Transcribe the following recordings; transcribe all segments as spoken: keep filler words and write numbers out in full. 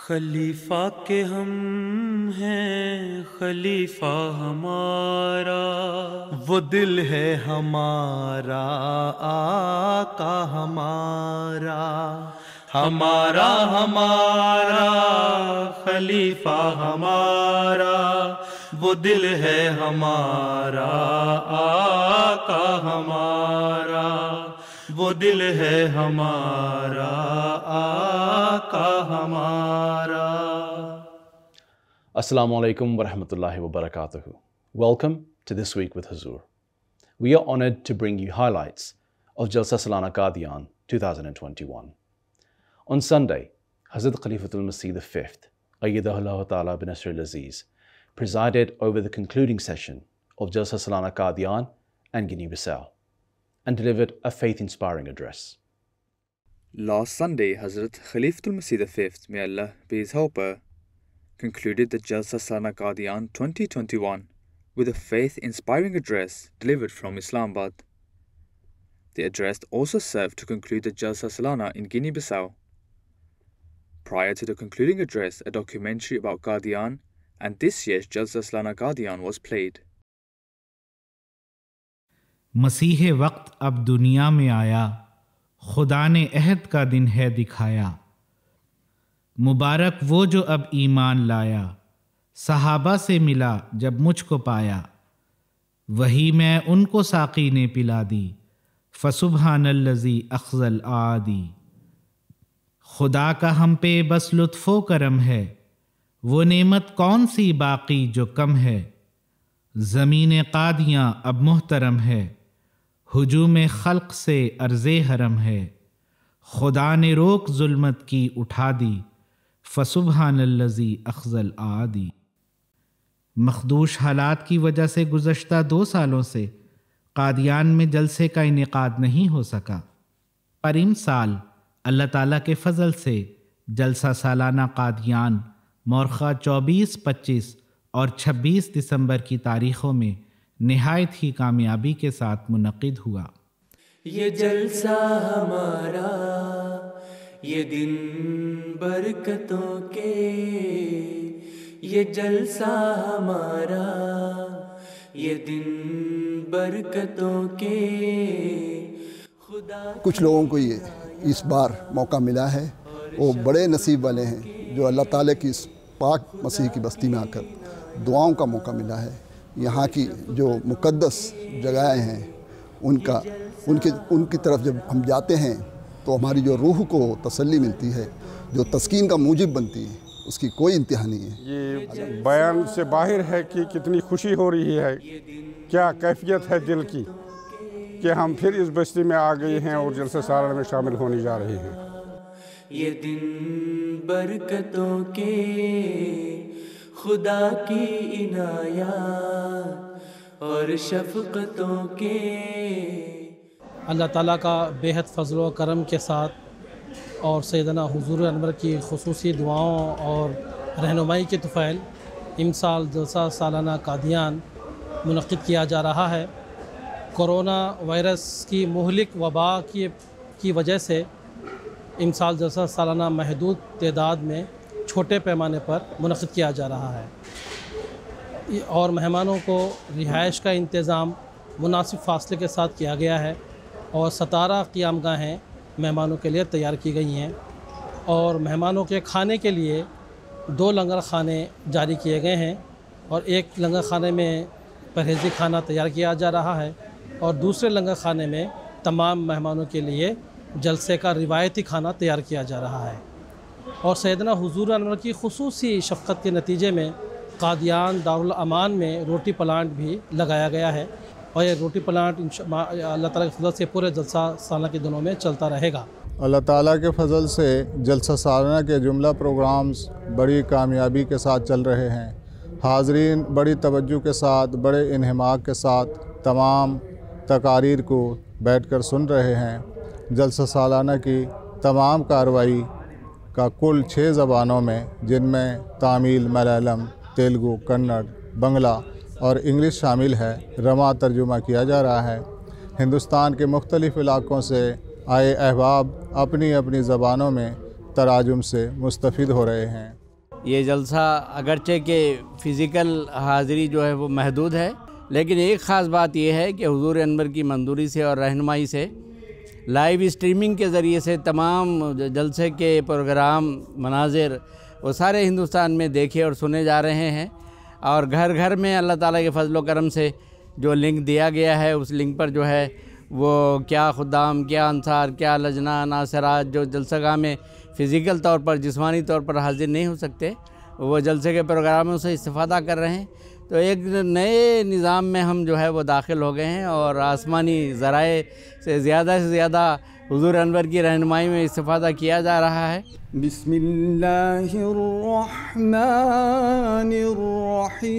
خلیفہ کے ہم ہیں خلیفہ ہمارا، وہ دل ہے ہمارا آقا ہمارا، ہمارا ہمارا خلیفہ ہمارا، وہ دل ہے ہمارا آقا ہمارا، وہ دل ہے ہمارا آقا ہمارا۔ Assalamu alaikum wa rahmatullahi wa barakatuhu. Welcome to This Week with Huzur. We are honored to bring you highlights of Jalsa Salana Qadian twenty twenty-one. On Sunday, Hazrat Khalifatul Masih the fifth, Ayyadahullah Ta'ala bin Nasr al-Aziz, presided over the concluding session of Jalsa Salana Qadian and Guinea-Bissau and delivered a faith-inspiring address. Last Sunday, Hazrat Khalifatul Masih the fifth, may Allah be his helper, concluded the Jalsa Salana Qadian twenty twenty-one with a faith-inspiring address delivered from Islamabad. The address also served to conclude the Jalsa Salana in Guinea-Bissau. Prior to the concluding address, a documentary about Qadian and this year's Jalsa Salana Qadian was played. مسیح وقت اب دنیا میں آیا، خدا نے عہد کا دن ہے دکھایا، مبارک وہ جو اب ایمان لایا، صحابہ سے ملا جب مجھ کو پایا، وہی میں ان کو ساقی نے پلا دی، فسبحان الذی اخذ الاعادی۔ خدا کا ہم پہ بس لطف و کرم ہے، وہ نعمت کون سی باقی جو کم ہے، زمین قادیاں اب محترم ہے، ہجوم خلق سے عرض حرم ہے، خدا نے روک ظلمت کی اٹھا دی، فسبحان الذی اخذ الاعادی۔ مخدوش حالات کی وجہ سے گزشتہ دو سالوں سے قادیان میں جلسے کا انعقاد نہیں ہو سکا، پر ان سال اللہ تعالیٰ کے فضل سے جلسہ سالانہ قادیان مورخہ چوبیس، پچیس اور چھبیس دسمبر کی تاریخوں میں نہایت ہی کامیابی کے ساتھ منعقد ہوا۔ یہ جلسہ ہمارا، یہ دن برکتوں کے، یہ جلسہ ہمارا، یہ دن برکتوں کے، خدا۔ کچھ لوگوں کو یہ اس بار موقع ملا ہے، وہ بڑے نصیب والے ہیں جو اللہ تعالیٰ کی اس پاک مسیح کی بستی میں آ کر دعاؤں کا موقع ملا ہے۔ یہاں کی جو مقدس جگہیں ہیں ان کا ان کی ان کی طرف جب ہم جاتے ہیں تو ہماری جو روح کو تسلی ملتی ہے، جو تسکین کا موجب بنتی ہے، اس کی کوئی انتہا نہیں ہے۔ یہ بیان سے باہر ہے کہ کتنی خوشی ہو رہی ہے، کیا کیفیت ہے دل کی کہ ہم پھر اس بستی میں آ گئے ہیں اور جلسہ سالانہ میں شامل ہونے جا رہے ہیں۔ یہ دن برکتوں کے، خدا کی عنایات اور شفقتوں کے۔ اللہ تعالیٰ کا بےحد فضل و کرم کے ساتھ اور سیدنا حضور انور کی خصوصی دعاؤں اور رہنمائی کے طفیل امسال جلسہ سالانہ قادیان منعقد کیا جا رہا ہے۔ کرونا وائرس کی مہلک وبا کی کی وجہ سے امسال جلسہ سالانہ محدود تعداد میں چھوٹے پیمانے پر منعقد کیا جا رہا ہے، اور مہمانوں کو رہائش کا انتظام مناسب فاصلے کے ساتھ کیا گیا ہے، اور ستارہ قیام گاہیں مہمانوں کے لیے تیار کی گئی ہیں، اور مہمانوں کے کھانے کے لیے دو لنگر خانے جاری کیے گئے ہیں، اور ایک لنگر خانے میں پرہیزی کھانا تیار کیا جا رہا ہے، اور دوسرے لنگر خانے میں تمام مہمانوں کے لیے جلسے کا روایتی کھانا تیار کیا جا رہا ہے۔ اور سیدنا حضور انور کی خصوصی شفقت کے نتیجے میں قادیان دارالامان میں روٹی پلانٹ بھی لگایا گیا ہے، اور یہ روٹی پلانٹ اللہ تعالیٰ کے فضل سے پورے جلسہ سالانہ کے دنوں میں چلتا رہے گا۔ اللہ تعالیٰ کے فضل سے جلسہ سالانہ کے جملہ پروگرامز بڑی کامیابی کے ساتھ چل رہے ہیں۔ حاضرین بڑی توجہ کے ساتھ، بڑے انہماک کے ساتھ تمام تقاریر کو بیٹھ کر سن رہے ہیں۔ جلسہ سالانہ کی تمام کارروائی کا کل چھ زبانوں میں، جن میں تامل، ملیالم، تیلگو، کنڑ، بنگلہ اور انگلش شامل ہے، رواں ترجمہ کیا جا رہا ہے۔ ہندوستان کے مختلف علاقوں سے آئے احباب اپنی اپنی زبانوں میں تراجم سے مستفید ہو رہے ہیں۔ یہ جلسہ اگرچہ کہ فزیکل حاضری جو ہے وہ محدود ہے، لیکن ایک خاص بات یہ ہے کہ حضور انور کی منظوری سے اور رہنمائی سے لائیو اسٹریمنگ کے ذریعے سے تمام جلسے کے پروگرام، مناظر وہ سارے ہندوستان میں دیکھے اور سنے جا رہے ہیں، اور گھر گھر میں اللہ تعالیٰ کے فضل و کرم سے جو لنک دیا گیا ہے اس لنک پر جو ہے وہ کیا خدام، کیا انصار، کیا لجنہ ناصرات جو جلسہ گاہ میں فزیکل طور پر جسمانی طور پر حاضر نہیں ہو سکتے، وہ جلسے کے پروگراموں سے استفادہ کر رہے ہیں۔ تو ایک نئے نظام میں ہم جو ہے وہ داخل ہو گئے ہیں اور آسمانی ذرائع سے زیادہ سے زیادہ حضور انور کی رہنمائی میں استفادہ کیا جا رہا ہے۔ بسم اللہ الرحمن الرحیم۔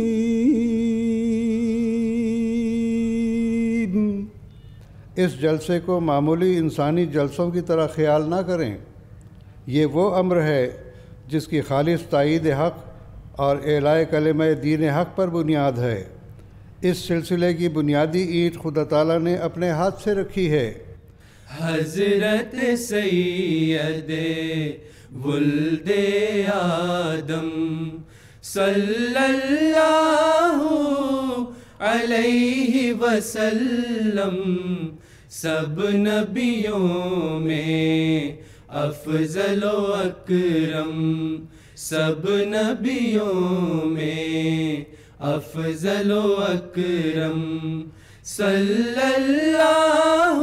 اس جلسے کو معمولی انسانی جلسوں کی طرح خیال نہ کریں، یہ وہ امر ہے جس کی خالص تائید حق اور اعلاء کلمہ دین حق پر بنیاد ہے۔ اس سلسلے کی بنیادی اینٹ خدا تعالیٰ نے اپنے ہاتھ سے رکھی ہے۔ حضرت سید ولد آدم صلی اللہ علیہ وسلم سب نبیوں میں افضل و اکرم، سب نبیوں میں افضل و اکرم صلی اللہ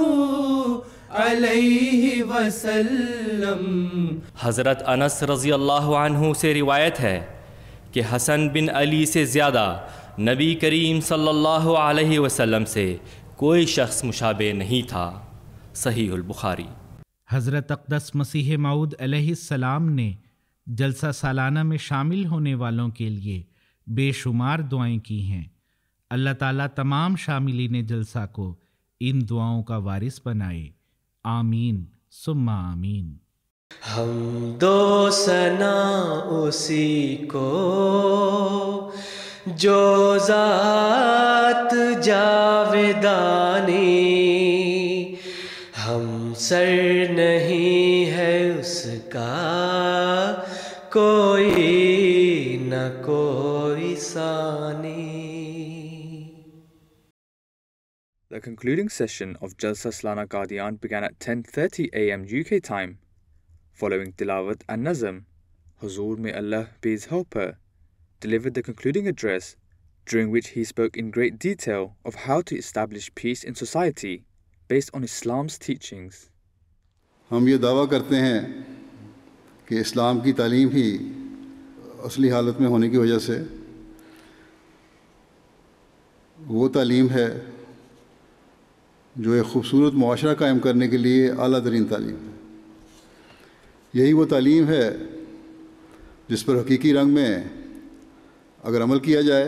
علیہ وسلم۔ حضرت انس رضی اللہ عنہ سے روایت ہے کہ حسن بن علی سے زیادہ نبی کریم صلی اللہ علیہ وسلم سے کوئی شخص مشابہ نہیں تھا۔ صحیح البخاری۔ حضرت اقدس مسیح موعود علیہ السلام نے جلسہ سالانہ میں شامل ہونے والوں کے لیے بے شمار دعائیں کی ہیں۔ اللہ تعالیٰ تمام شاملین جلسہ کو ان دعاؤں کا وارث بنائے، آمین ثم آمین۔ حمد و ثنا اسی کو جو ذات جاودانی، ہم سر نہیں ہے اس کا کوئی نہ کوئی ثانی۔ The concluding session of Jalsa Salana Qadian began at ten thirty a m U K time. Following Tilawat and Nazm, Huzoor may Allah be his helper delivered the concluding address, during which he spoke in great detail of how to establish peace in society based on Islam's teachings. ہم یہ دعویٰ کرتے ہیں کہ اسلام کی تعلیم ہی اصلی حالت میں ہونے کی وجہ سے وہ تعلیم ہے جو ایک خوبصورت معاشرہ قائم کرنے کے لیے اعلیٰ ترین تعلیم ہے۔ یہی وہ تعلیم ہے جس پر حقیقی رنگ میں اگر عمل کیا جائے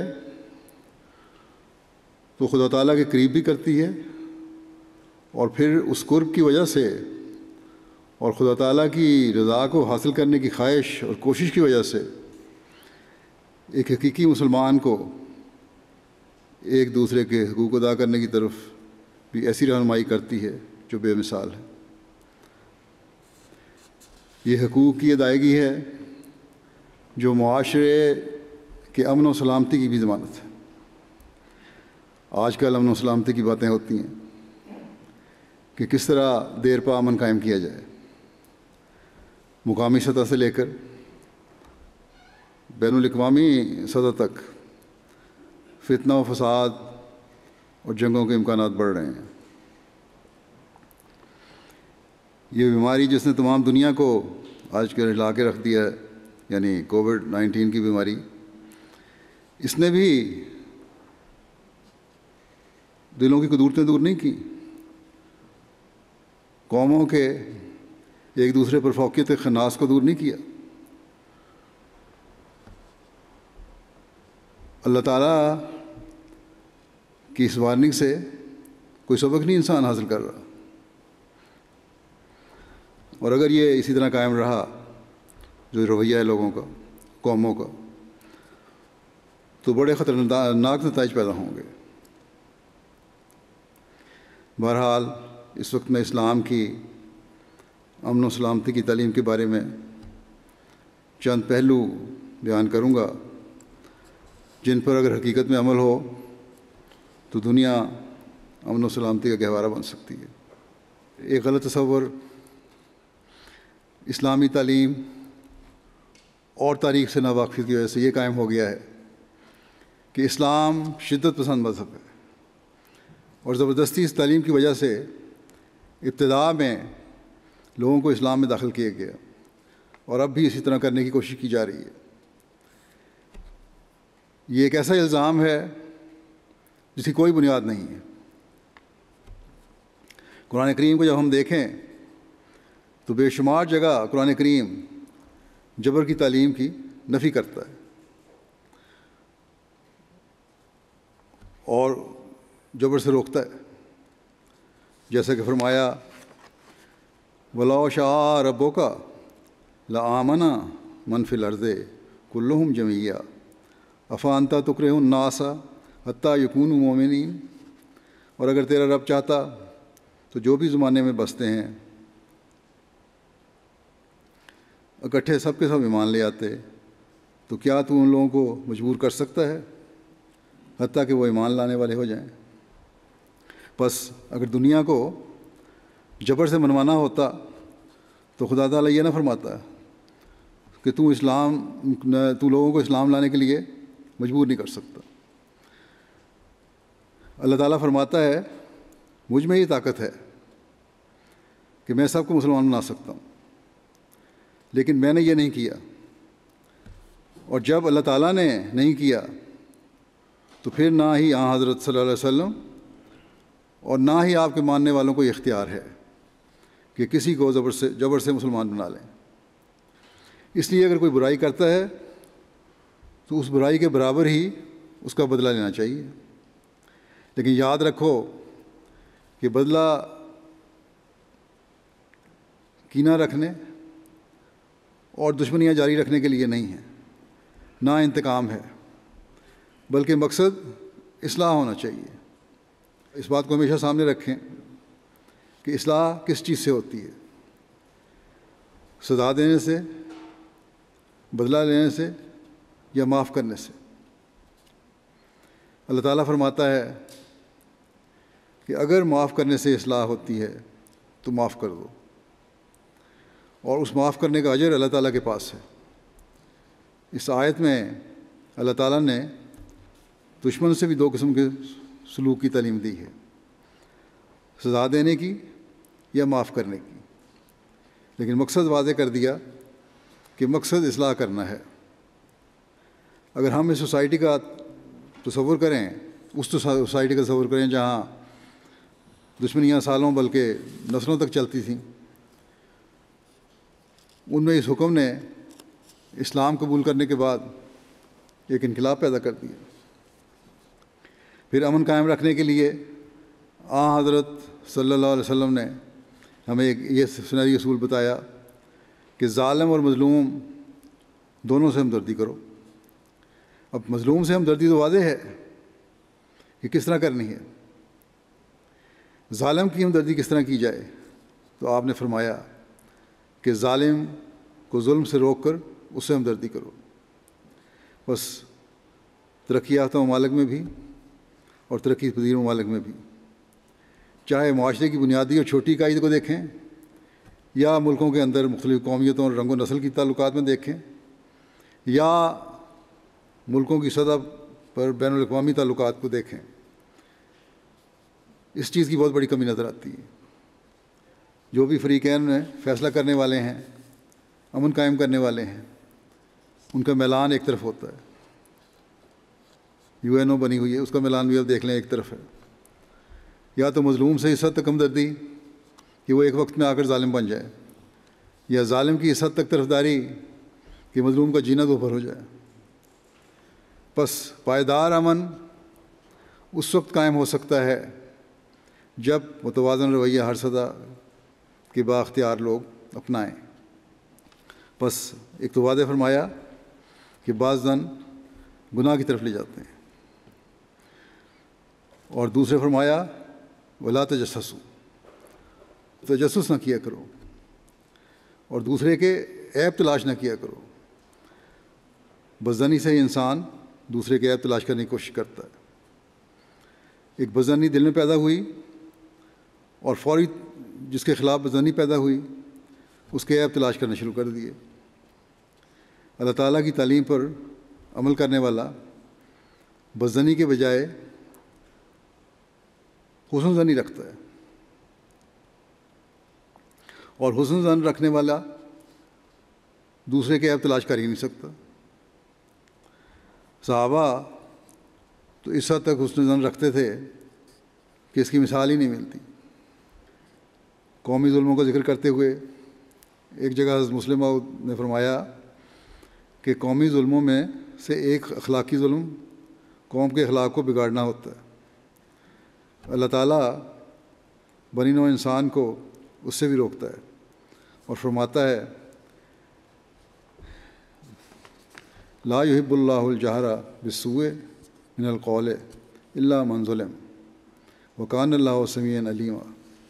تو خدا تعالیٰ کے قریب بھی کرتی ہے، اور پھر اس قرب کی وجہ سے اور خدا تعالیٰ کی رضا کو حاصل کرنے کی خواہش اور کوشش کی وجہ سے ایک حقیقی مسلمان کو ایک دوسرے کے حقوق ادا کرنے کی طرف بھی ایسی رہنمائی کرتی ہے جو بے مثال ہے۔ یہ حقوق کی ادائیگی ہے جو معاشرے کے امن و سلامتی کی بھی ضمانت ہے۔ آج کل امن و سلامتی کی باتیں ہوتی ہیں کہ کس طرح دیر پا امن قائم کیا جائے، مقامی سطح سے لے کر بین الاقوامی سطح تک فتنہ و فساد اور جنگوں کے امکانات بڑھ رہے ہیں۔ یہ بیماری جس نے تمام دنیا کو آج کل ہلا کے رکھ دیا ہے، یعنی کووڈ نائنٹین کی بیماری، اس نے بھی دلوں کی قدورتیں دور نہیں کی، قوموں کے ایک دوسرے پر فوقیت خناس کو دور نہیں کیا۔ اللہ تعالیٰ کی اس وارننگ سے کوئی سبق نہیں انسان حاصل کر رہا، اور اگر یہ اسی طرح قائم رہا جو رویہ ہے لوگوں کا، قوموں کا، تو بڑے خطرناک نتائج پیدا ہوں گے۔ بہرحال اس وقت میں اسلام کی امن و سلامتی کی تعلیم کے بارے میں چند پہلو بیان کروں گا جن پر اگر حقیقت میں عمل ہو تو دنیا امن و سلامتی کا گہوارہ بن سکتی ہے۔ ایک غلط تصور اسلامی تعلیم اور تاریخ سے ناواقفیت کی وجہ سے یہ قائم ہو گیا ہے کہ اسلام شدت پسند مذہب ہے، اور زبردستی اس تعلیم کی وجہ سے ابتدا میں لوگوں کو اسلام میں داخل کیا گیا، اور اب بھی اسی طرح کرنے کی کوشش کی جا رہی ہے۔ یہ ایک ایسا الزام ہے جس کی کوئی بنیاد نہیں ہے۔ قرآن کریم کو جب ہم دیکھیں تو بے شمار جگہ قرآن کریم جبر کی تعلیم کی نفی کرتا ہے، اور جبر سے روکتا ہے، جیسا کہ فرمایا وَلَوْ شَاءَ رَبُّكَ لَآمَنَ مَنْ فِي الْأَرْضِ كُلُّهُمْ جَمِيعًا أَفَأَنْتَ تُكْرِهُ النَّاسَ حَتَّى يَكُونُوا مُؤْمِنِينَ، اور اگر تیرا رب چاہتا تو جو بھی زمانے میں بستے ہیں اکٹھے سب کے سب ایمان لے آتے، تو کیا تو ان لوگوں کو مجبور کر سکتا ہے حتیٰ کہ وہ ایمان لانے والے ہو جائیں؟ بس اگر دنیا کو جبر سے منوانا ہوتا تو خدا تعالیٰ یہ نہ فرماتا کہ تو اسلام تو لوگوں کو اسلام لانے کے لیے مجبور نہیں کر سکتا۔ اللہ تعالیٰ فرماتا ہے مجھ میں یہ طاقت ہے کہ میں سب کو مسلمان بنا سکتا ہوں، لیکن میں نے یہ نہیں کیا، اور جب اللہ تعالیٰ نے نہیں کیا تو پھر نہ ہی آن حضرت صلی اللہ علیہ وسلم اور نہ ہی آپ کے ماننے والوں کو یہ اختیار ہے کہ کسی کو زبر سے جبر سے مسلمان بنا لیں۔ اس لیے اگر کوئی برائی کرتا ہے تو اس برائی کے برابر ہی اس کا بدلہ لینا چاہیے، لیکن یاد رکھو کہ بدلہ کینہ رکھنے اور دشمنیاں جاری رکھنے کے لیے نہیں ہے، نہ انتقام ہے، بلکہ مقصد اصلاح ہونا چاہیے۔ اس بات کو ہمیشہ سامنے رکھیں کہ اصلاح کس چیز سے ہوتی ہے، سزا دینے سے، بدلہ لینے سے، یا معاف کرنے سے۔ اللہ تعالیٰ فرماتا ہے کہ اگر معاف کرنے سے اصلاح ہوتی ہے تو معاف کر دو، اور اس معاف کرنے کا اجر اللہ تعالیٰ کے پاس ہے۔ اس آیت میں اللہ تعالیٰ نے دشمن سے بھی دو قسم کے سلوک کی تعلیم دی ہے، سزا دینے کی یا معاف کرنے کی، لیکن مقصد واضح کر دیا کہ مقصد اصلاح کرنا ہے۔ اگر ہم اس سوسائٹی کا تصور کریں، اس سوسائٹی کا تصور کریں جہاں دشمنیاں سالوں بلکہ نسلوں تک چلتی تھیں، ان میں اس حکم نے اسلام قبول کرنے کے بعد ایک انقلاب پیدا کر دیا۔ پھر امن قائم رکھنے کے لیے آن حضرت صلی اللہ علیہ وسلم نے ہمیں ایک یہ سنہری اصول بتایا کہ ظالم اور مظلوم دونوں سے ہمدردی کرو۔ اب مظلوم سے ہمدردی تو واضح ہے کہ کس طرح کرنی ہے، ظالم کی ہمدردی کس طرح کی جائے، تو آپ نے فرمایا کہ ظالم کو ظلم سے روک کر اس سے ہمدردی کرو۔ بس ترقی یافتہ ممالک میں بھی اور ترقی پذیر ممالک میں بھی، چاہے معاشرے کی بنیادی اور چھوٹی اکائی کو دیکھیں یا ملکوں کے اندر مختلف قومیتوں اور رنگ و نسل کی تعلقات میں دیکھیں یا ملکوں کی سطح پر بین الاقوامی تعلقات کو دیکھیں، اس چیز کی بہت بڑی کمی نظر آتی ہے۔ جو بھی فریقین میں فیصلہ کرنے والے ہیں، امن قائم کرنے والے ہیں، ان کا میلان ایک طرف ہوتا ہے۔ یو این او بنی ہوئی ہے، اس کا میلان بھی اب دیکھ لیں ایک طرف ہے۔ یا تو مظلوم سے اس حد تک ہمدردی کہ وہ ایک وقت میں آ کر ظالم بن جائے، یا ظالم کی اس حد تک طرفداری کہ مظلوم کا جینا دوبھر ہو جائے۔ بس پائیدار امن اس وقت قائم ہو سکتا ہے جب متوازن رویہ ہر سطح کے بااختیار لوگ اپنائیں۔ بس ایک تو واضح فرمایا کہ بعض زن گناہ کی طرف لے جاتے ہیں، اور دوسرے فرمایا ولا تجسسوا، تجسس نہ کیا کرو۔ اور دوسرے کے عیب تلاش نہ کیا کرو۔ بدظنی سے انسان دوسرے کے عیب تلاش کرنے کی کوشش کرتا ہے۔ ایک بدظنی دل میں پیدا ہوئی اور فوری جس کے خلاف بدظنی پیدا ہوئی اس کے عیب تلاش کرنا شروع کر دیے۔ اللہ تعالیٰ کی تعلیم پر عمل کرنے والا بدظنی کے بجائے حسن ظنی رکھتا ہے، اور حسن ظن رکھنے والا دوسرے کے عیب تلاش کر ہی نہیں سکتا۔ صحابہ تو اس حد تک حسن ظن رکھتے تھے کہ اس کی مثال ہی نہیں ملتی۔ قومی ظلموں کا ذکر کرتے ہوئے ایک جگہ حضرت مسلم موعود نے فرمایا کہ قومی ظلموں میں سے ایک اخلاقی ظلم قوم کے اخلاق کو بگاڑنا ہوتا ہے۔ اللہ تعالیٰ بنی نوع انسان کو اس سے بھی روکتا ہے اور فرماتا ہے لا یحب اللہ الجہر بالسوء من القول الا من ظلم وکان اللہ سمیعا علیما۔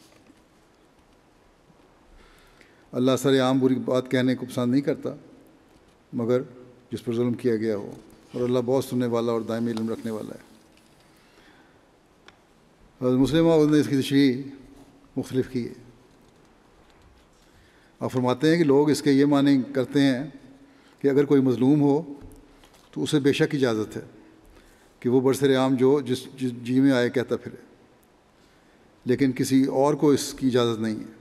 اللہ سر عام بری بات کہنے کو پسند نہیں کرتا مگر جس پر ظلم کیا گیا ہو، اور اللہ بہت سننے والا اور دائمی علم رکھنے والا ہے۔ حضرت مسلم موعود نے اس کی تشریح مختلف کی ہے۔ آپ فرماتے ہیں کہ لوگ اس کے یہ معنی کرتے ہیں کہ اگر کوئی مظلوم ہو تو اسے بے شک اجازت ہے کہ وہ برسر عام جو جس جس جی میں آئے کہتا پھرے، لیکن کسی اور کو اس کی اجازت نہیں ہے۔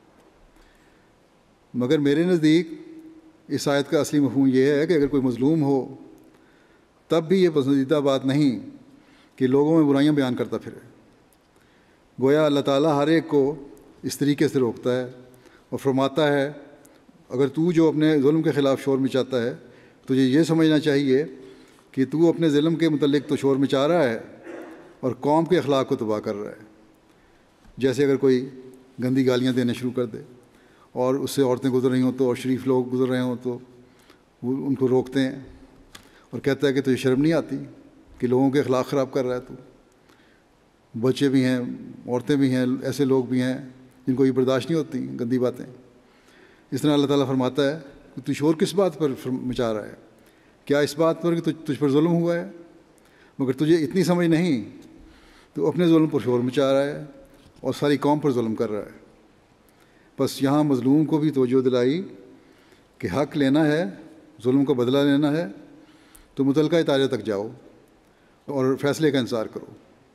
مگر میرے نزدیک اس آیت کا اصلی مفہوم یہ ہے کہ اگر کوئی مظلوم ہو تب بھی یہ پسندیدہ بات نہیں کہ لوگوں میں برائیاں بیان کرتا پھرے۔ گویا اللہ تعالیٰ ہر ایک کو اس طریقے سے روکتا ہے اور فرماتا ہے اگر تو جو اپنے ظلم کے خلاف شور مچاتا ہے تجھے یہ سمجھنا چاہیے کہ تو اپنے ظلم کے متعلق تو شور مچا رہا ہے اور قوم کے اخلاق کو تباہ کر رہا ہے۔ جیسے اگر کوئی گندی گالیاں دینا شروع کر دے اور اس سے عورتیں گزر رہی ہوں تو اور شریف لوگ گزر رہے ہوں تو وہ ان کو روکتے ہیں اور کہتا ہے کہ تجھے شرم نہیں آتی کہ لوگوں کے اخلاق خراب کر رہا ہے تو۔ بچے بھی ہیں، عورتیں بھی ہیں، ایسے لوگ بھی ہیں جن کو یہ برداشت نہیں ہوتی گندی باتیں۔ اس طرح اللہ تعالیٰ فرماتا ہے کہ تو شور کس بات پر مچا رہا ہے؟ کیا اس بات پر کہ تجھ پر ظلم ہوا ہے؟ مگر تجھے اتنی سمجھ نہیں، تو اپنے ظلم پر شور مچا رہا ہے اور ساری قوم پر ظلم کر رہا ہے۔ بس یہاں مظلوم کو بھی توجہ دلائی کہ حق لینا ہے، ظلم کا بدلہ لینا ہے تو متعلقہ ادارے تک جاؤ اور فیصلے کا انتظار کرو۔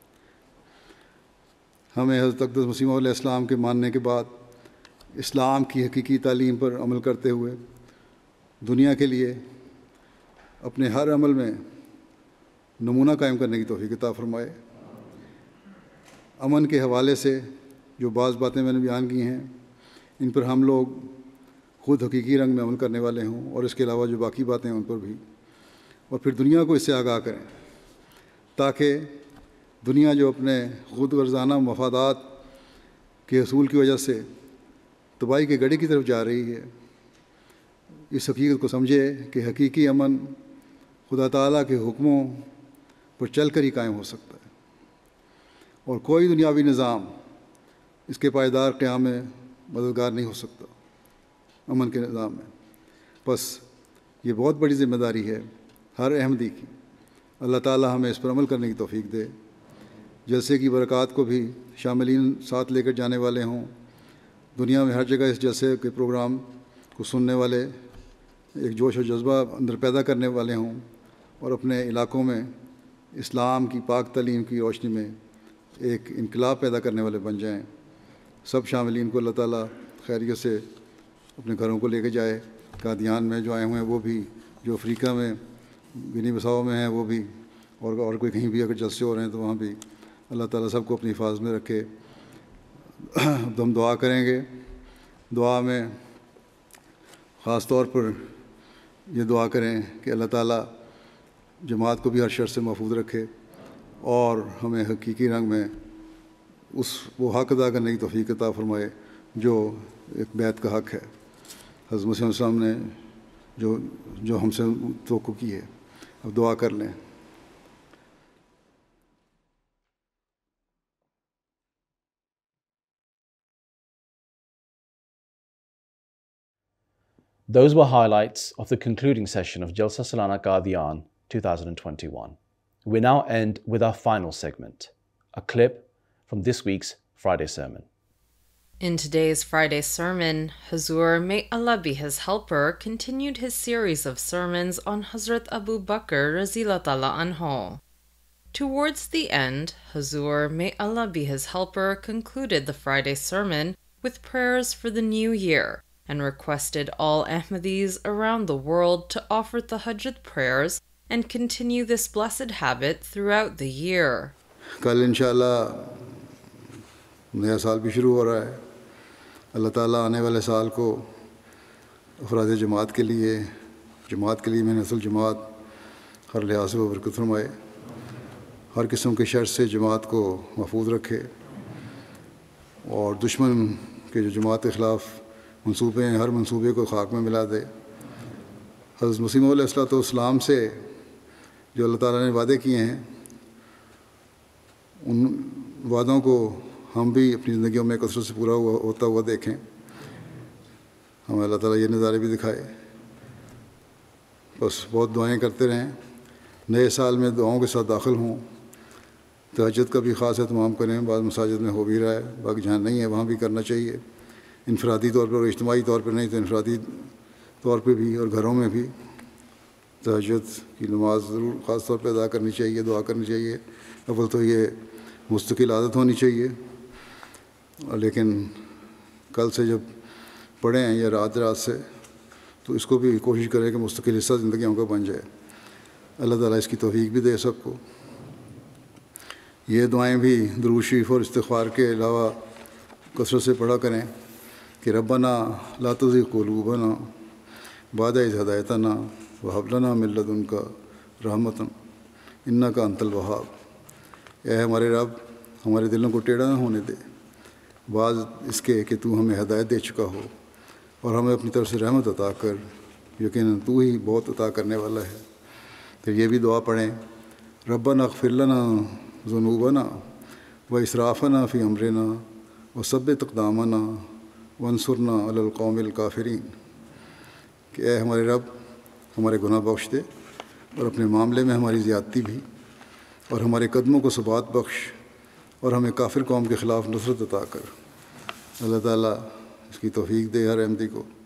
ہمیں حضرت اقدس مسیح موعود علیہ السلام کے ماننے کے بعد اسلام کی حقیقی تعلیم پر عمل کرتے ہوئے دنیا کے لیے اپنے ہر عمل میں نمونہ قائم کرنے کی توفیق عطا فرمائے۔ امن کے حوالے سے جو بعض باتیں میں نے بیان کی ہیں ان پر ہم لوگ خود حقیقی رنگ میں عمل کرنے والے ہوں، اور اس کے علاوہ جو باقی باتیں ہیں ان پر بھی، اور پھر دنیا کو اس سے آگاہ کریں تاکہ دنیا جو اپنے خود غرضانہ مفادات کے حصول کی وجہ سے تباہی کے گڑھے کی طرف جا رہی ہے، اس حقیقت کو سمجھے کہ حقیقی امن خدا تعالیٰ کے حکموں پر چل کر ہی قائم ہو سکتا ہے، اور کوئی دنیاوی نظام اس کے پائیدار قیام میں مددگار نہیں ہو سکتا امن کے نظام میں۔ بس یہ بہت بڑی ذمہ داری ہے ہر احمدی کی۔ اللہ تعالیٰ ہمیں اس پر عمل کرنے کی توفیق دے۔ جلسے کی برکات کو بھی شاملین ساتھ لے کر جانے والے ہوں، دنیا میں ہر جگہ اس جلسے کے پروگرام کو سننے والے ایک جوش و جذبہ اندر پیدا کرنے والے ہوں، اور اپنے علاقوں میں اسلام کی پاک تعلیم کی روشنی میں ایک انقلاب پیدا کرنے والے بن جائیں۔ سب شاملین کو اللہ تعالیٰ خیریت سے اپنے گھروں کو لے کے جائے۔ قادیان میں جو آئے ہوئے ہیں وہ بھی، جو افریقہ میں گنی بساؤ میں ہیں وہ بھی، اور اور کوئی کہیں بھی اگر جلسے ہو رہے ہیں تو وہاں بھی اللہ تعالیٰ سب کو اپنی حفاظت میں رکھے۔ ہم دعا کریں گے۔ دعا میں خاص طور پر یہ دعا کریں کہ اللہ تعالیٰ جماعت کو بھی ہر شر سے محفوظ رکھے اور ہمیں حقیقی رنگ میں اس وہ حق ادا کرنے کی توفیق عطا فرمائے جو ایک بیعت کا حق ہے، حضرت مسیح علیہ السلام نے جو جو ہم سے توقع کی ہے۔ اب دعا کر لیں۔ Those were highlights of the concluding session of Jalsa Salana Qadian twenty twenty-one. We now end with our final segment, a clip from this week's Friday sermon. In today's Friday sermon, Hazur, may Allah be his helper, continued his series of sermons on Hazrat Abu Bakr Razila Ta'ala Anhu. Towards the end, Hazur, may Allah be his helper, concluded the Friday sermon with prayers for the new year and requested all Ahmadis around the world to offer tahajjud prayers and continue this blessed habit throughout the year. کل انشاءاللہ نیا سال بھی شروع ہو رہا ہے. اللہ تعالیٰ آنے والے سال کو افراد جماعت کے لیے جماعت کے لیے میں نسل جماعت ہر لحاظ سے برکت فرمائے, ہر قسم کے شر سے جماعت کو محفوظ رکھے اور دشمن کے جو جماعت کے خلاف منصوبے ہیں ہر منصوبے کو خاک میں ملا دے. حضرت مسیح موعود علیہ الصلوۃ والسلام سے جو اللہ تعالیٰ نے وعدے کیے ہیں ان وعدوں کو ہم بھی اپنی زندگیوں میں کثرت سے پورا ہوا ہوتا ہوا دیکھیں. ہمیں اللہ تعالیٰ یہ نظارے بھی دکھائے. بس بہت دعائیں کرتے رہیں, نئے سال میں دعاؤں کے ساتھ داخل ہوں. تہجد کا بھی خاص اہتمام کریں, بعض مساجد میں ہو بھی رہا ہے, باقی جہاں نہیں ہے وہاں بھی کرنا چاہیے. انفرادی طور پر اور اجتماعی طور پر نہیں تو انفرادی طور پہ بھی اور گھروں میں بھی تہجد کی نماز ضرور خاص طور پہ ادا کرنی چاہیے, دعا کرنی چاہیے. اول تو یہ مستقل عادت ہونی چاہیے, لیکن کل سے جب پڑھیں یا رات رات سے تو اس کو بھی کوشش کریں کہ مستقل حصہ زندگیوں کا بن جائے. اللہ تعالیٰ اس کی توفیق بھی دے سب کو. یہ دعائیں بھی درود شریف اور استغفار کے علاوہ کثرت سے پڑھا کریں کہ ربنا لا تزغ قلوبنا بعد اذ ہدایتنا وہب لنا من لدنک رحمۃ انک انت الوہاب. اے ہمارے رب, ہمارے دلوں کو ٹیڑھا نہ ہونے دے بعض اس کے کہ تو ہمیں ہدایت دے چکا ہو, اور ہمیں اپنی طرف سے رحمت عطا کر, یقیناً تو ہی بہت عطا کرنے والا ہے. پھر یہ بھی دعا پڑھیں ربنا اغفر لنا ذنوبنا و اسرافنا فی امرنا وثبت اقدامنا وانصرنا علی القوم الکافرین, کہ اے ہمارے رب ہمارے گناہ بخش دے اور اپنے معاملے میں ہماری زیادتی بھی, اور ہمارے قدموں کو ثبات بخش اور ہمیں کافر قوم کے خلاف نصرت عطا کر. اللہ تعالیٰ اس کی توفیق دے ہر احمدی کو.